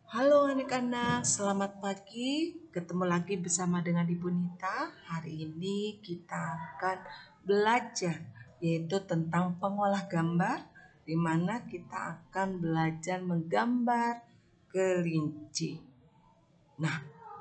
Halo anak-anak, selamat pagi. Ketemu lagi bersama dengan Ibu Nita. Hari ini kita akan belajar yaitu tentang pengolah gambar, di mana kita akan belajar menggambar kelinci. Nah,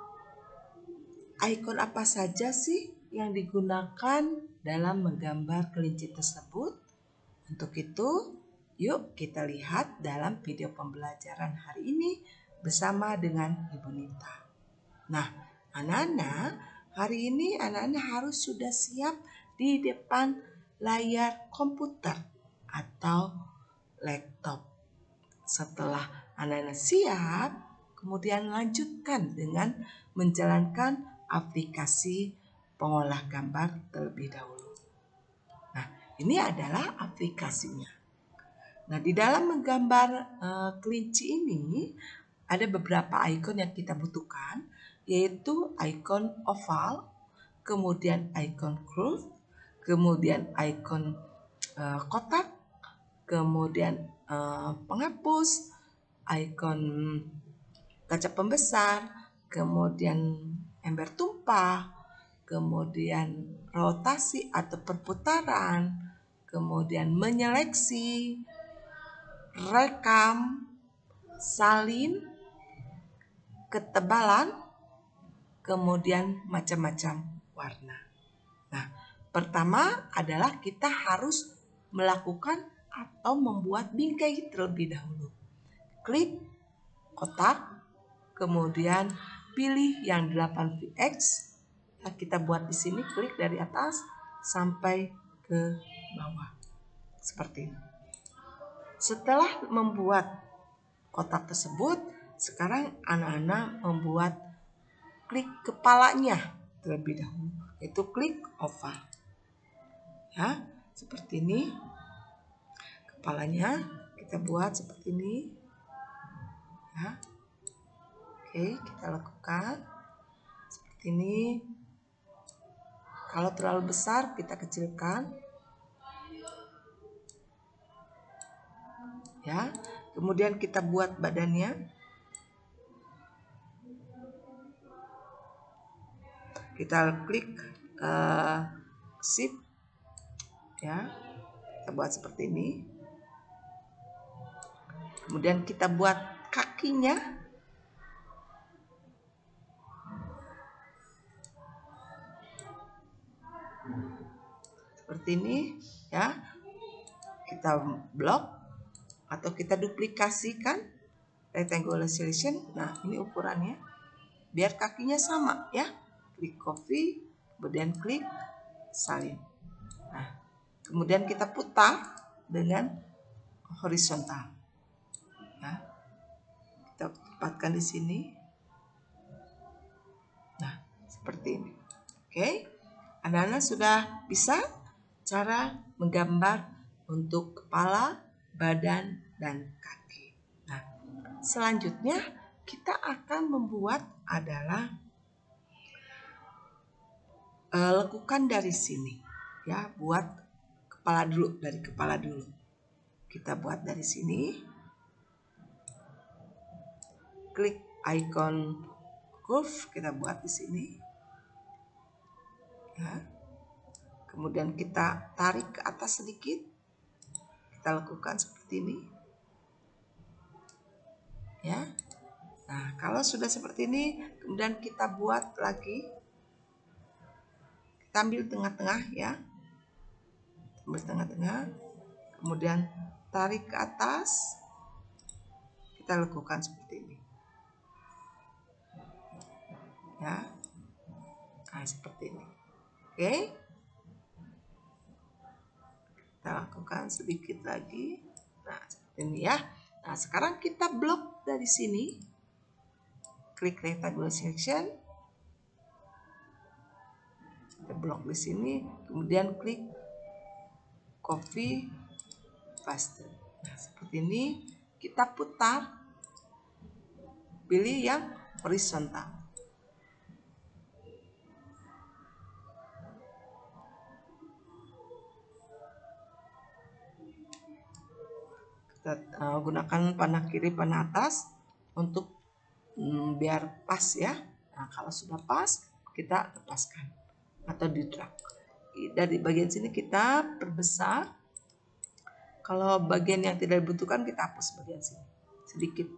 ikon apa saja sih yang digunakan dalam menggambar kelinci tersebut? Untuk itu, yuk kita lihat dalam video pembelajaran hari ini bersama dengan Ibu Nita. Nah, anak-anak, hari ini anak-anak harus sudah siap di depan layar komputer atau laptop. Setelah anak-anak siap, kemudian lanjutkan dengan menjalankan aplikasi pengolah gambar terlebih dahulu. Nah, ini adalah aplikasinya. Nah, di dalam menggambar kelinci ini ada beberapa ikon yang kita butuhkan, yaitu ikon oval, kemudian ikon groove, kemudian ikon kotak, kemudian penghapus, ikon kaca pembesar, kemudian ember tumpah, kemudian rotasi atau perputaran, kemudian menyeleksi, rekam, salin, ketebalan, kemudian macam-macam warna. Nah, pertama adalah kita harus melakukan atau membuat bingkai terlebih dahulu. Klik kotak, kemudian pilih yang 8px. Nah, kita buat di sini, klik dari atas sampai ke bawah. Seperti ini. Setelah membuat kotak tersebut, sekarang anak-anak membuat klik kepalanya terlebih dahulu, yaitu klik oval. Ya, seperti ini. Kepalanya kita buat seperti ini. Ya. Oke, kita lakukan seperti ini. Kalau terlalu besar, kita kecilkan. Ya, kemudian kita buat badannya. Kita klik shift, ya, kita buat seperti ini. Kemudian kita buat kakinya. Seperti ini, ya. Kita blok atau kita duplikasikan rectangular selection. Nah, ini ukurannya. Biar kakinya sama, ya. Klik copy, kemudian klik salin. Nah, kemudian kita putar dengan horizontal. Ya. Kita tempatkan di sini. Nah, seperti ini. Oke. Anak-anak sudah bisa cara menggambar untuk kepala, badan, dan kaki. Nah, selanjutnya kita akan membuat adalah lekukan dari sini. Ya, buat kepala dulu, dari kepala dulu. Kita buat dari sini. Klik icon curve, kita buat di sini. Ya. Kemudian kita tarik ke atas sedikit. Kita lakukan seperti ini. Ya. Nah, kalau sudah seperti ini, kemudian kita buat lagi. Kita ambil tengah-tengah, ya. Ambil tengah-tengah. Kemudian tarik ke atas. Kita lakukan seperti ini. Ya. Nah, seperti ini. Oke. Kita lakukan sedikit lagi. Nah, seperti ini, ya. Nah, sekarang kita blok dari sini. Klik rectangular selection. Kita blok di sini, kemudian klik copy paste. Nah, seperti ini. Kita putar. Pilih yang horizontal. Kita gunakan panah kiri, panah atas untuk biar pas ya. Nah, kalau sudah pas kita lepaskan atau di drag. Dari bagian sini kita perbesar. Kalau bagian yang tidak dibutuhkan kita hapus bagian sini sedikit.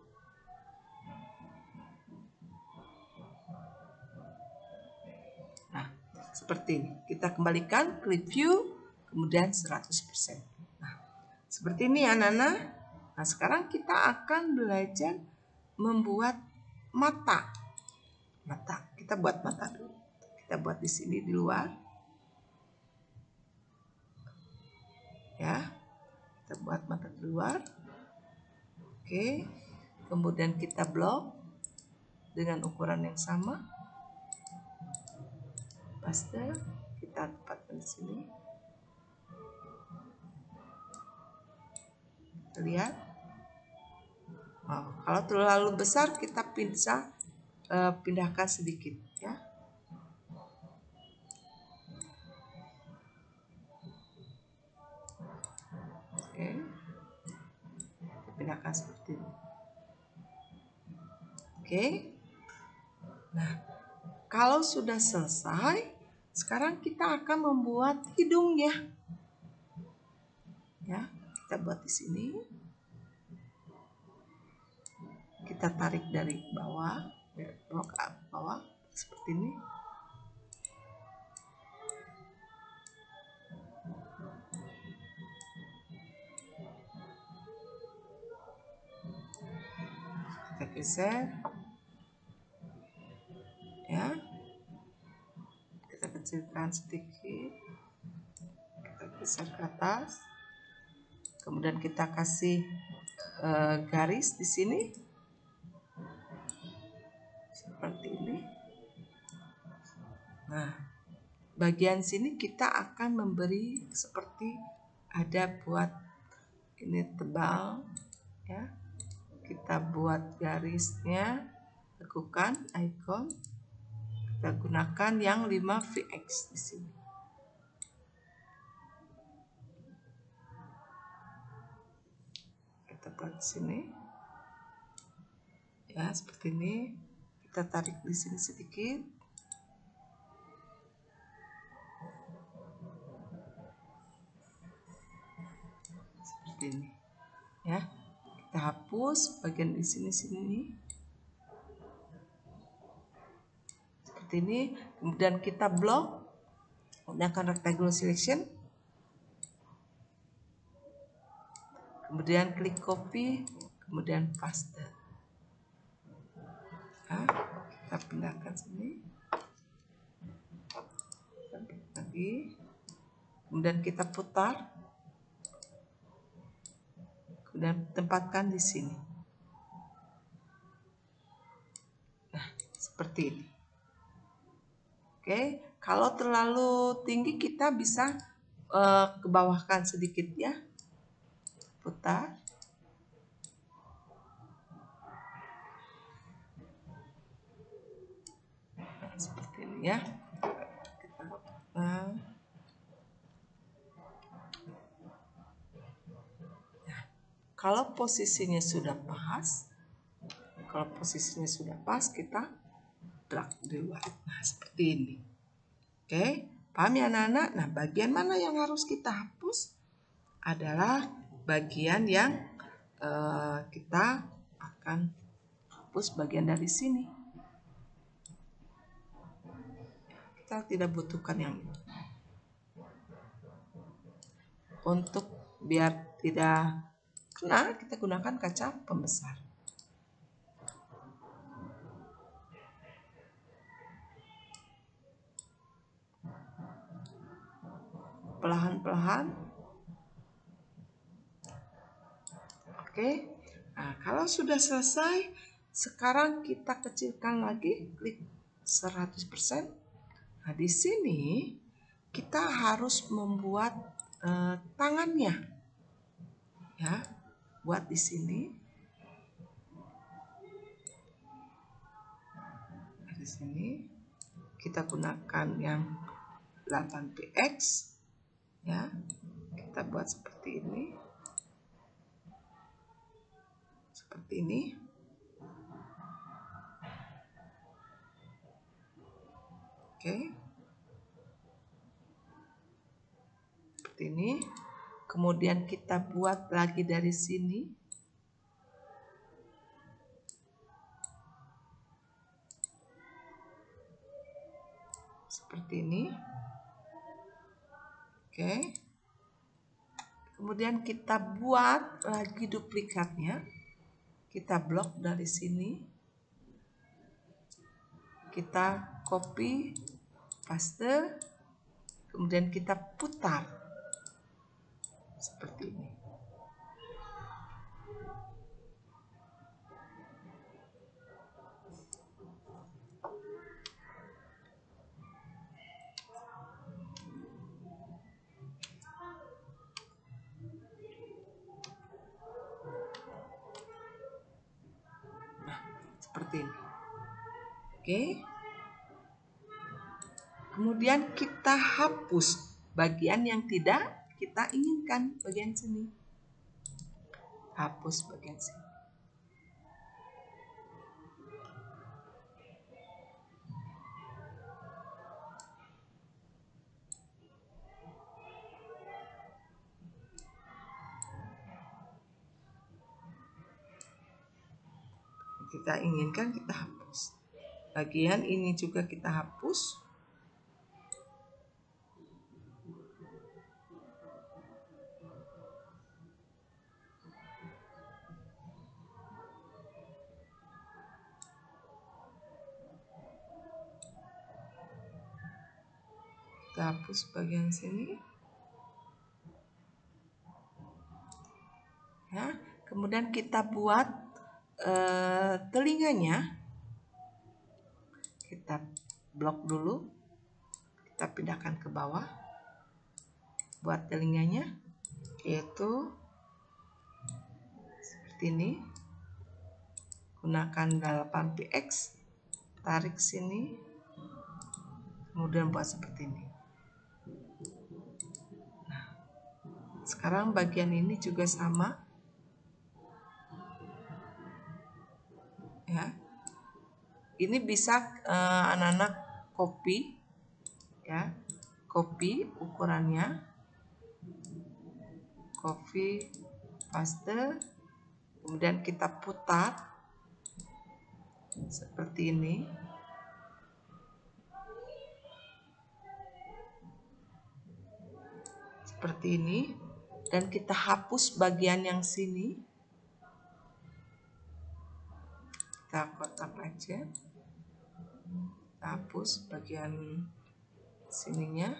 Nah, seperti ini. Kita kembalikan, klik view, kemudian 100%. Nah, seperti ini anak-anak. Nah, sekarang kita akan belajar membuat mata. Mata. Kita buat mata dulu. Kita buat di sini di luar. Ya. Kita buat mata di luar. Oke. Kemudian kita blok dengan ukuran yang sama. Paste, kita tempatkan di sini. Lihat. Oh, kalau terlalu besar kita bisa pindahkan sedikit ya. Oke. Pindahkan seperti ini. Oke. Nah, kalau sudah selesai, sekarang kita akan membuat hidungnya. Ya, kita buat di sini. Kita tarik dari bawah, ke bawah seperti ini. Kita geser. Ya. Kita kecilkan sedikit. Kita geser ke atas. Kemudian kita kasih garis di sini. Seperti ini. Nah, bagian sini kita akan memberi seperti ada buat ini tebal ya. Kita buat garisnya, lakukan icon. Kita gunakan yang 5VX di sini. Kita buat di sini. Ya, seperti ini. Kita tarik di sini sedikit. Seperti ini. Ya. Kita hapus bagian di sini. Seperti ini. Kemudian kita blok. Gunakan rectangle selection. Kemudian klik copy. Kemudian paste. Nah, kita pindahkan sini. Lagi. Kemudian kita putar. Kemudian tempatkan di sini. Nah, seperti ini. Oke, kalau terlalu tinggi kita bisa ke bawahkan sedikit ya. Putar. Nah, seperti ini ya. Kita putar. Nah, kalau posisinya sudah pas, kita drag di luar. Nah, seperti ini. Oke, paham ya anak-anak? Nah, bagian mana yang harus kita hapus adalah bagian yang kita akan hapus bagian dari sini. Kita tidak butuhkan yang ini. Untuk biar tidak kena, kita gunakan kaca pembesar. Perlahan-perlahan. Oke. Nah, kalau sudah selesai, sekarang kita kecilkan lagi, klik 100%. Nah, di sini kita harus membuat tangannya. Ya, buat di sini. Nah, di sini kita gunakan yang 8px. Ya, kita buat seperti ini. Seperti ini. Oke. Seperti ini. Kemudian kita buat lagi dari sini. Seperti ini. Oke. Kemudian kita buat lagi duplikatnya. Kita blok dari sini. Kita copy, paste, kemudian kita putar seperti ini. Nah, seperti ini. Oke. Kemudian kita hapus bagian yang tidak kita inginkan, bagian sini. Hapus bagian sini. Kita inginkan kita hapus. Bagian ini juga kita hapus. Kita hapus bagian sini. Ya, kemudian kita buat telinganya. Kita blok dulu. Kita pindahkan ke bawah. Buat telinganya yaitu seperti ini. Gunakan 8px, tarik sini, kemudian buat seperti ini. Nah, sekarang bagian ini juga sama. Ya, ini bisa anak-anak copy, ya, copy ukurannya, copy, paste, kemudian kita putar seperti ini. Seperti ini, dan kita hapus bagian yang sini. Kita kotak aja. Kita hapus bagian sininya.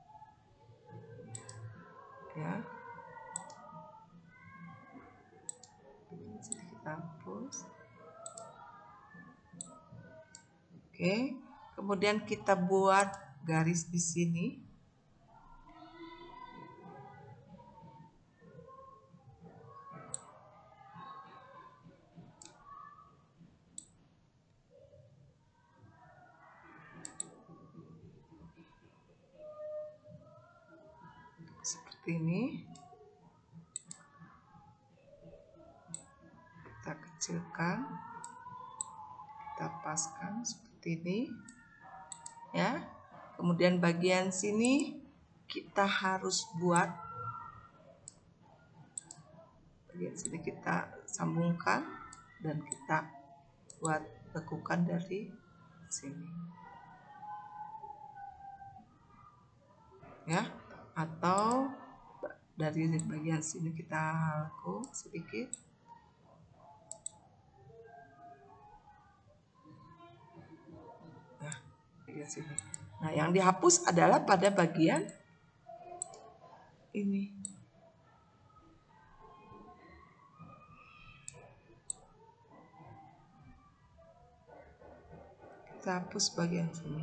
Ya. Kita hapus. Oke, kemudian kita buat garis di sini. Seperti ini. Kita kecilkan. Kita paskan seperti ini. Ya. Kemudian bagian sini kita harus buat. Bagian sini kita sambungkan dan kita buat lekukan dari sini. Ya, atau dari bagian sini kita lekuk sedikit. Nah, bagian sini. Nah, yang dihapus adalah pada bagian ini. Kita hapus bagian sini.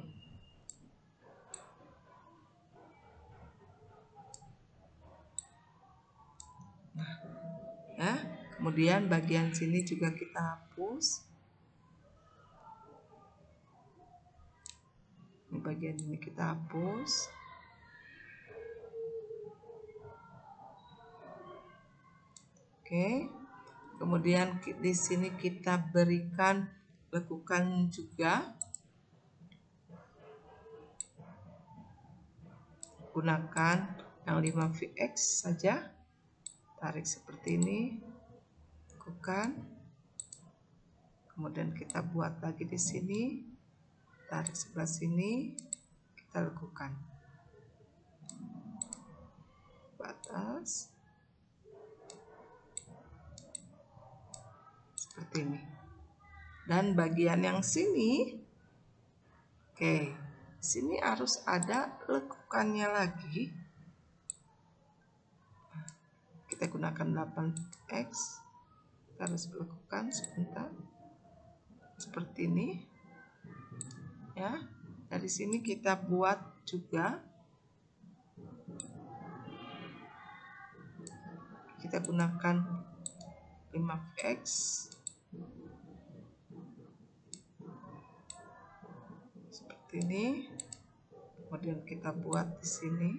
Nah, ya, kemudian bagian sini juga kita hapus. Ini bagian ini kita hapus. Oke. Kemudian di sini kita berikan lekukan juga. gunakan yang 5VX saja. Tarik seperti ini, lekukan. Kemudian kita buat lagi di sini, tarik sebelah sini, kita lekukan. Batas seperti ini. Dan bagian yang sini, oke, sini harus ada lekukannya lagi. Kita gunakan 8X, kita harus lekukan sebentar seperti ini ya. Dari sini kita buat juga, kita gunakan 5X, seperti ini. Kemudian kita buat di sini.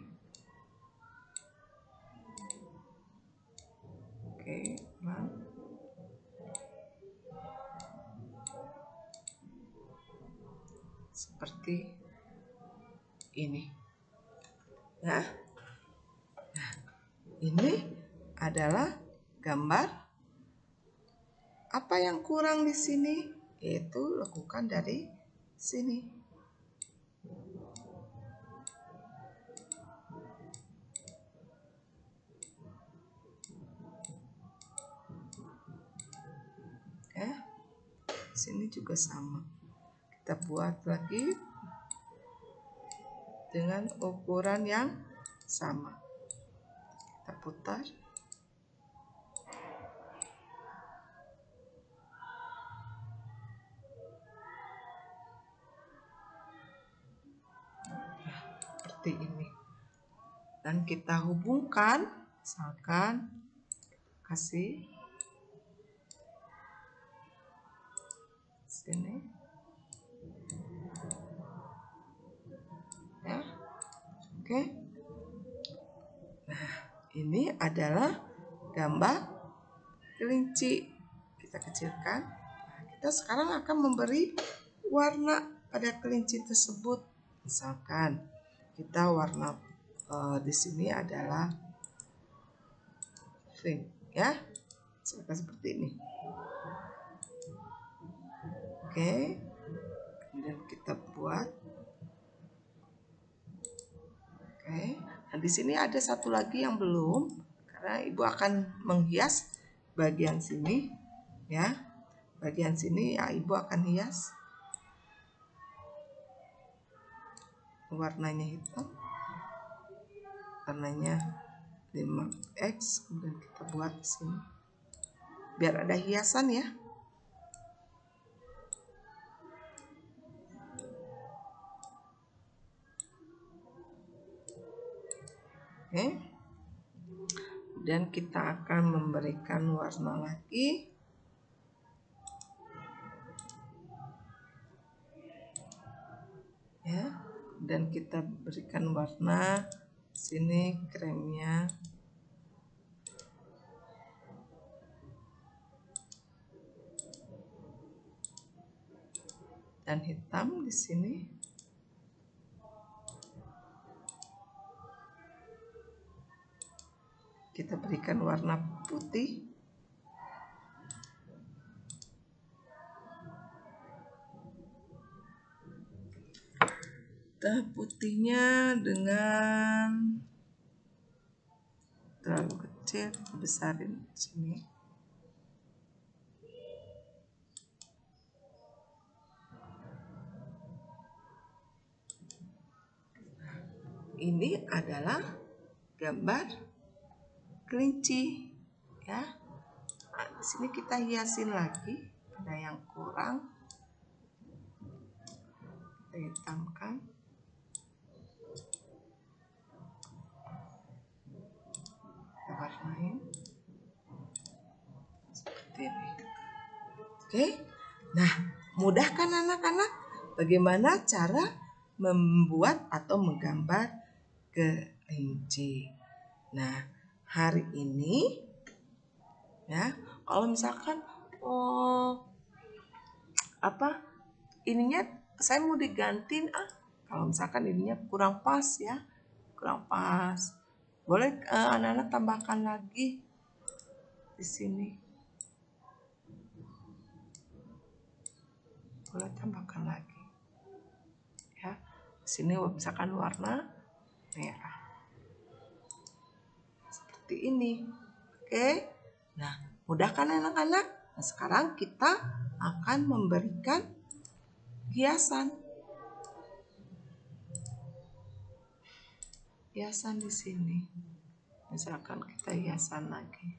Oke, seperti ini ya. Nah, ini adalah gambar. Apa yang kurang di sini? Yaitu lekukan dari sini. Ya, sini juga sama. Kita buat lagi dengan ukuran yang sama. Kita putar. Nah, seperti ini. Dan kita hubungkan, misalkan kasih sini ya. Oke. Nah, ini adalah gambar kelinci. Kita kecilkan. Nah, kita sekarang akan memberi warna pada kelinci tersebut. Misalkan kita warna di sini adalah pink ya. Seperti ini. Oke. Kemudian kita buat. Oke. Nah, di sini ada satu lagi yang belum, karena ibu akan menghias bagian sini ya. Bagian sini ya ibu akan hias. Warnanya hitam. Warnanya 5X, kemudian kita buat di sini. Biar ada hiasan ya. Oke. Dan kita akan memberikan warna lagi. Ya. Dan kita berikan warna sini kremnya. Dan hitam di sini. Kita berikan warna putih. Kita putihnya dengan terlalu kecil, besarin sini. Ini adalah gambar kelinci ya. Nah, di sini kita hiasin lagi, ada yang kurang, kita hitamkan, kita warnain seperti ini. Oke, nah mudah kan anak-anak bagaimana cara membuat atau menggambar kelinci. Nah, hari ini ya, kalau misalkan ininya saya mau digantiin kalau misalkan ininya kurang pas ya, kurang pas. Boleh anak-anak tambahkan lagi di sini. Boleh tambahkan lagi. Ya, di sini misalkan warna merah. Seperti ini. Oke. Nah, mudah kan anak-anak? Nah, sekarang kita akan memberikan hiasan. Hiasan di sini. Misalkan kita hiasan lagi.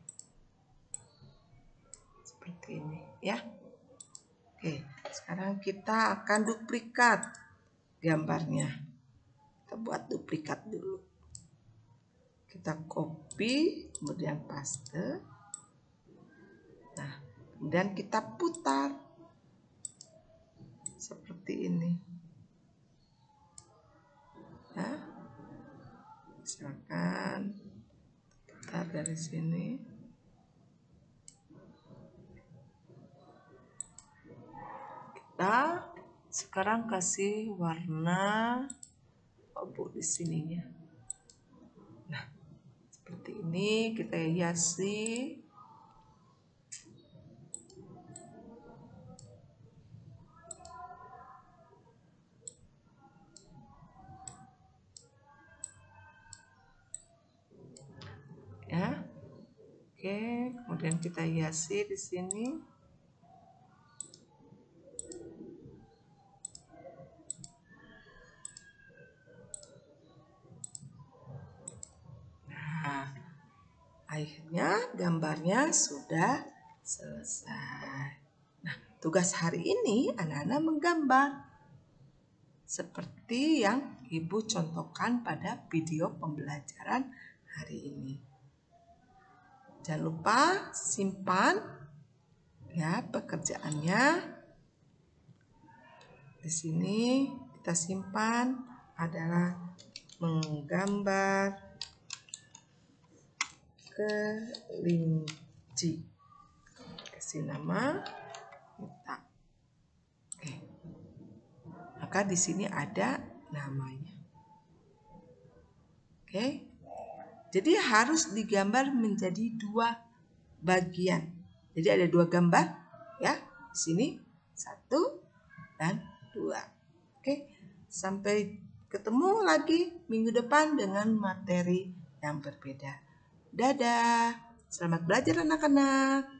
Seperti ini, ya. Oke, sekarang kita akan duplikat gambarnya. Kita buat duplikat dulu. Kita copy, kemudian paste. Nah, kemudian kita putar. Seperti ini. Ya. Misalkan putar dari sini. Kita sekarang kasih warna abu di sininya. Nah, seperti ini kita hiasi. Ya. Oke, kemudian kita hiasi di sini. Nah, akhirnya gambarnya sudah selesai. Nah, tugas hari ini anak-anak menggambar seperti yang Ibu contohkan pada video pembelajaran hari ini. Jangan lupa simpan ya pekerjaannya. Di sini kita simpan adalah menggambar kelinci. Kasih nama kita. Oke. Maka di sini ada namanya. Oke. Jadi harus digambar menjadi 2 bagian. Jadi ada 2 gambar ya. Di sini 1 dan 2. Oke. Sampai ketemu lagi minggu depan dengan materi yang berbeda. Dadah. Selamat belajar anak-anak.